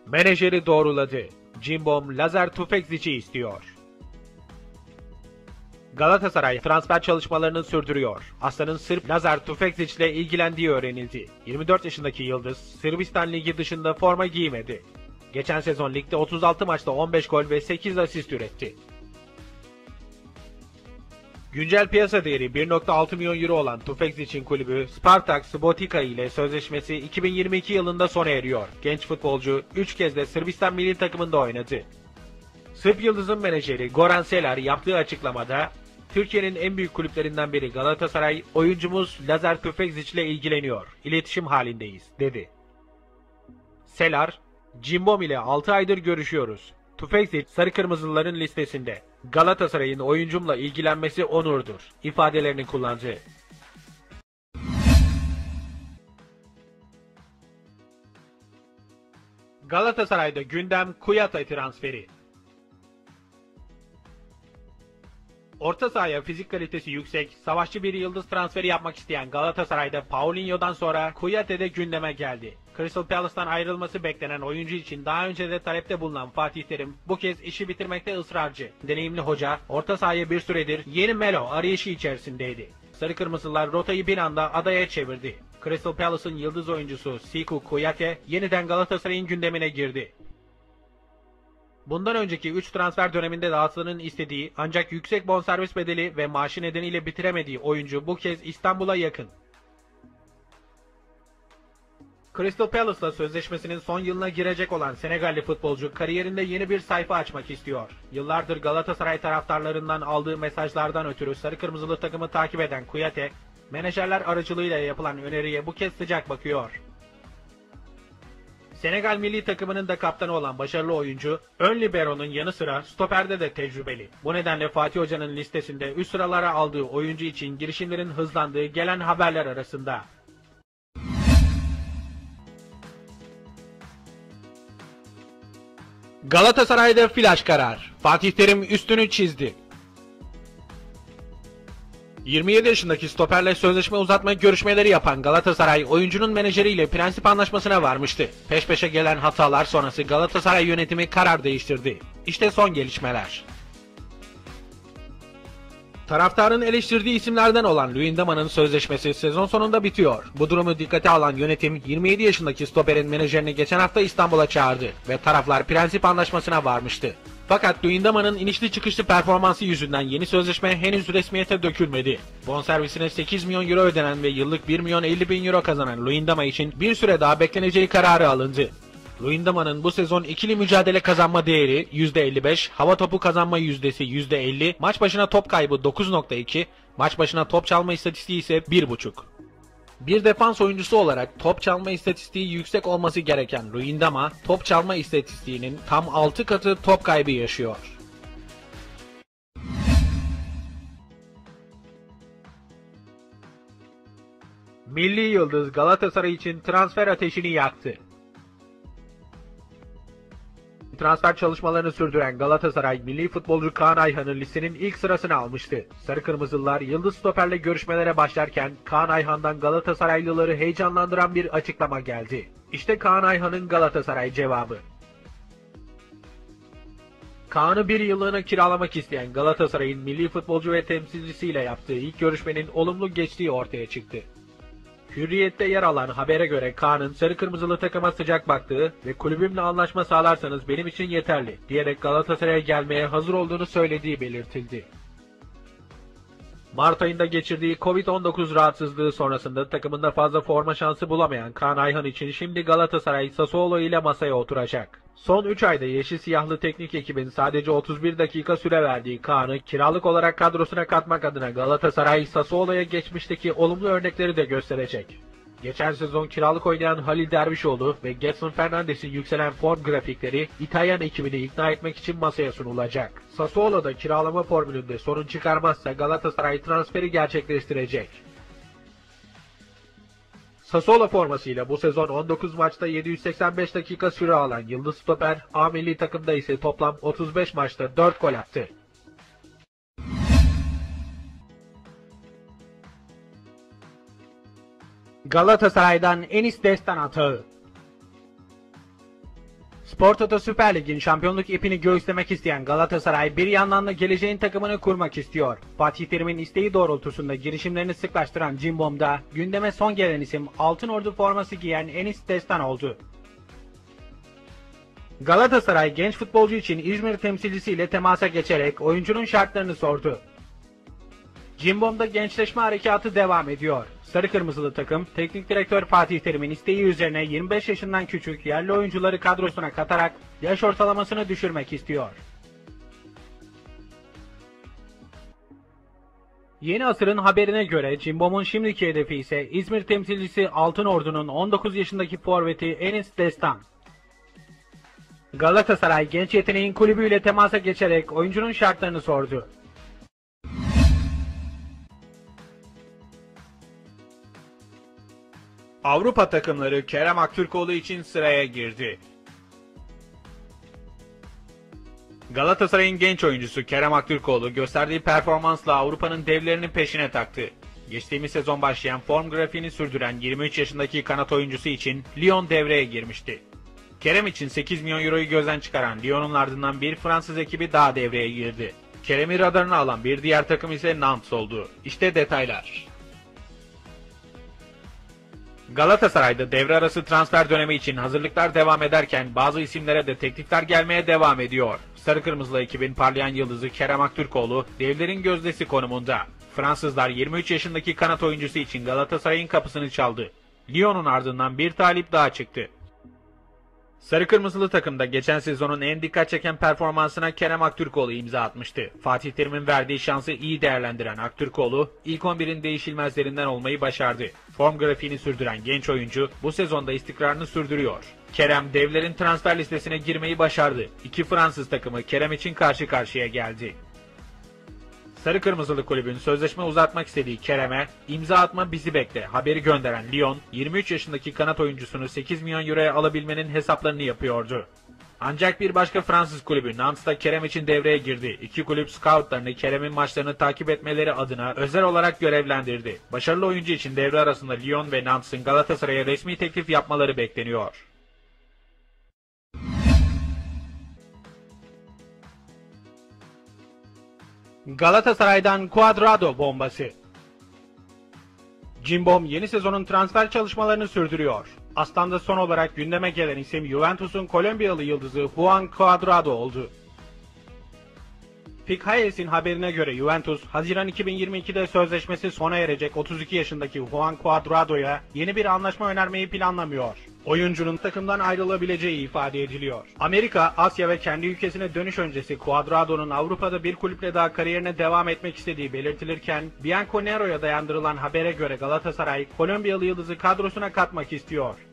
Menajeri doğruladı. Cimbom Lazar Tufekzic'i istiyor. Galatasaray transfer çalışmalarını sürdürüyor. Aslan'ın Sırp Lazar Tufekzic ile ilgilendiği öğrenildi. 24 yaşındaki yıldız Sırbistan Ligi dışında forma giymedi. Geçen sezon ligde 36 maçta 15 gol ve 8 asist üretti. Güncel piyasa değeri 1.6 milyon euro olan Tufekzic'in kulübü Spartak Subotica ile sözleşmesi 2022 yılında sona eriyor. Genç futbolcu 3 kez de Sırbistan milli takımında oynadı. Sırp yıldızın menajeri Goran Selar yaptığı açıklamada, Türkiye'nin en büyük kulüplerinden biri Galatasaray, oyuncumuz Lazar Tufekzic ile ilgileniyor, iletişim halindeyiz, dedi. Selar, Cimbom ile 6 aydır görüşüyoruz. Tufekzic, Sarı Kırmızılıların listesinde. Galatasaray'ın oyuncumla ilgilenmesi onurdur, ifadelerini kullandı. Galatasaray'da gündem Kouyaté transferi. Orta sahaya fizik kalitesi yüksek, savaşçı bir yıldız transferi yapmak isteyen Galatasaray'da Paulinho'dan sonra Kouyaté de gündeme geldi. Crystal Palace'tan ayrılması beklenen oyuncu için daha önce de talepte bulunan Fatih Terim bu kez işi bitirmekte ısrarcı. Deneyimli hoca orta sahaya bir süredir yeni Melo arayışı içerisindeydi. Sarı Kırmızılar rotayı bir anda adaya çevirdi. Crystal Palace'ın yıldız oyuncusu Sekou Kouyaté yeniden Galatasaray'ın gündemine girdi. Bundan önceki 3 transfer döneminde de Aslan'ın istediği ancak yüksek bonservis bedeli ve maaşı nedeniyle bitiremediği oyuncu bu kez İstanbul'a yakın. Crystal Palace'la sözleşmesinin son yılına girecek olan Senegalli futbolcu kariyerinde yeni bir sayfa açmak istiyor. Yıllardır Galatasaray taraftarlarından aldığı mesajlardan ötürü sarı kırmızılı takımı takip eden Kouyaté, menajerler aracılığıyla yapılan öneriye bu kez sıcak bakıyor. Senegal milli takımının da kaptanı olan başarılı oyuncu, ön libero'nun yanı sıra stoperde de tecrübeli. Bu nedenle Fatih Hoca'nın listesinde üst sıralara aldığı oyuncu için girişimlerin hızlandığı gelen haberler arasında. Galatasaray'da flash karar. Fatih Terim üstünü çizdi. 27 yaşındaki stoperle sözleşme uzatma görüşmeleri yapan Galatasaray, oyuncunun menajeriyle prensip anlaşmasına varmıştı. Peş peşe gelen hatalar sonrası Galatasaray yönetimi karar değiştirdi. İşte son gelişmeler. Taraftarın eleştirdiği isimlerden olan Luyendama'nın sözleşmesi sezon sonunda bitiyor. Bu durumu dikkate alan yönetim 27 yaşındaki stoperin menajerini geçen hafta İstanbul'a çağırdı ve taraflar prensip anlaşmasına varmıştı. Fakat Luyendama'nın inişli çıkışlı performansı yüzünden yeni sözleşme henüz resmiyete dökülmedi. Bonservisine 8 milyon euro ödenen ve yıllık 1 milyon 50 bin euro kazanan Luyendama için bir süre daha bekleneceği kararı alındı. Luyendama'nın bu sezon ikili mücadele kazanma değeri %55, hava topu kazanma yüzdesi %50, maç başına top kaybı 9.2, maç başına top çalma istatistiği ise 1.5. Bir defans oyuncusu olarak top çalma istatistiği yüksek olması gereken Luyendama, top çalma istatistiğinin tam 6 katı top kaybı yaşıyor. Milli yıldız Galatasaray için transfer ateşini yaktı. Transfer çalışmalarını sürdüren Galatasaray, milli futbolcu Kaan Ayhan'ı listenin ilk sırasına almıştı. Sarı Kırmızılılar yıldız stoperle görüşmelere başlarken Kaan Ayhan'dan Galatasaraylıları heyecanlandıran bir açıklama geldi. İşte Kaan Ayhan'ın Galatasaray cevabı. Kaan'ı bir yıllığına kiralamak isteyen Galatasaray'ın milli futbolcu ve temsilcisiyle yaptığı ilk görüşmenin olumlu geçtiği ortaya çıktı. Hürriyet'te yer alan habere göre Kaan'ın sarı kırmızılı takıma sıcak baktığı ve kulübümle anlaşma sağlarsanız benim için yeterli diyerek Galatasaray'a gelmeye hazır olduğunu söylediği belirtildi. Mart ayında geçirdiği Covid-19 rahatsızlığı sonrasında takımında fazla forma şansı bulamayan Kaan Ayhan için şimdi Galatasaray Sassuolo ile masaya oturacak. Son 3 ayda yeşil siyahlı teknik ekibin sadece 31 dakika süre verdiği Kaan'ı kiralık olarak kadrosuna katmak adına Galatasaray Sassuolo'ya geçmişteki olumlu örnekleri de gösterecek. Geçen sezon kiralık oynayan Halil Dervişoğlu ve Gedson Fernandes'in yükselen form grafikleri İtalyan ekibini ikna etmek için masaya sunulacak. Sassuolo'da kiralama formülünde sorun çıkarmazsa Galatasaray transferi gerçekleştirecek. Sassuolo formasıyla bu sezon 19 maçta 785 dakika süre alan yıldız stoper, A milli takımda ise toplam 35 maçta 4 gol attı. Galatasaray'dan Enis Destan atağı. Spor Toto Süper Lig'in şampiyonluk ipini göğüslemek isteyen Galatasaray bir yandan da geleceğin takımını kurmak istiyor. Fatih Terim'in isteği doğrultusunda girişimlerini sıklaştıran Cimbom'da gündeme son gelen isim Altınordu forması giyen Enis Destan oldu. Galatasaray genç futbolcu için İzmir temsilcisiyle temasa geçerek oyuncunun şartlarını sordu. Cimbom'da gençleşme harekatı devam ediyor. Sarı Kırmızılı takım, teknik direktör Fatih Terim'in isteği üzerine 25 yaşından küçük yerli oyuncuları kadrosuna katarak yaş ortalamasını düşürmek istiyor. Yeni Asır'ın haberine göre Cimbom'un şimdiki hedefi ise İzmir temsilcisi Altınordu'nun 19 yaşındaki forveti Enis Destan. Galatasaray genç yeteneğin kulübüyle temasa geçerek oyuncunun şartlarını sordu. Avrupa takımları Kerem Aktürkoğlu için sıraya girdi. Galatasaray'ın genç oyuncusu Kerem Aktürkoğlu gösterdiği performansla Avrupa'nın devlerinin peşine taktı. Geçtiğimiz sezon başlayan form grafiğini sürdüren 23 yaşındaki kanat oyuncusu için Lyon devreye girmişti. Kerem için 8 milyon euroyu gözden çıkaran Lyon'un ardından bir Fransız ekibi daha devreye girdi. Kerem'i radarına alan bir diğer takım ise Nantes oldu. İşte detaylar. Galatasaray'da devre arası transfer dönemi için hazırlıklar devam ederken bazı isimlere de teklifler gelmeye devam ediyor. Sarı Kırmızılı ekibin parlayan yıldızı Kerem Aktürkoğlu devlerin gözdesi konumunda. Fransızlar 23 yaşındaki kanat oyuncusu için Galatasaray'ın kapısını çaldı. Lyon'un ardından bir talip daha çıktı. Sarı Kırmızılı takımda geçen sezonun en dikkat çeken performansına Kerem Aktürkoğlu imza atmıştı. Fatih Terim'in verdiği şansı iyi değerlendiren Aktürkoğlu, ilk 11'in değişilmezlerinden olmayı başardı. Form grafiğini sürdüren genç oyuncu bu sezonda istikrarını sürdürüyor. Kerem devlerin transfer listesine girmeyi başardı. İki Fransız takımı Kerem için karşı karşıya geldi. Sarı Kırmızılı kulübün sözleşme uzatmak istediği Kerem'e imza atma bizi bekle haberi gönderen Lyon, 23 yaşındaki kanat oyuncusunu 8 milyon euroya alabilmenin hesaplarını yapıyordu. Ancak bir başka Fransız kulübü Nantes'ta Kerem için devreye girdi. İki kulüp scoutlarını Kerem'in maçlarını takip etmeleri adına özel olarak görevlendirdi. Başarılı oyuncu için devre arasında Lyon ve Nantes'ın Galatasaray'a resmi teklif yapmaları bekleniyor. Galatasaray'dan Cuadrado bombası. Cimbom yeni sezonun transfer çalışmalarını sürdürüyor. Aslan'da son olarak gündeme gelen isim Juventus'un Kolombiyalı yıldızı Juan Cuadrado oldu. Pick Hayes'in haberine göre Juventus, Haziran 2022'de sözleşmesi sona erecek 32 yaşındaki Juan Cuadrado'ya yeni bir anlaşma önermeyi planlamıyor. Oyuncunun takımdan ayrılabileceği ifade ediliyor. Amerika, Asya ve kendi ülkesine dönüş öncesi Cuadrado'nun Avrupa'da bir kulüple daha kariyerine devam etmek istediği belirtilirken, Bianconero'ya dayandırılan habere göre Galatasaray, Kolombiyalı yıldızı kadrosuna katmak istiyor.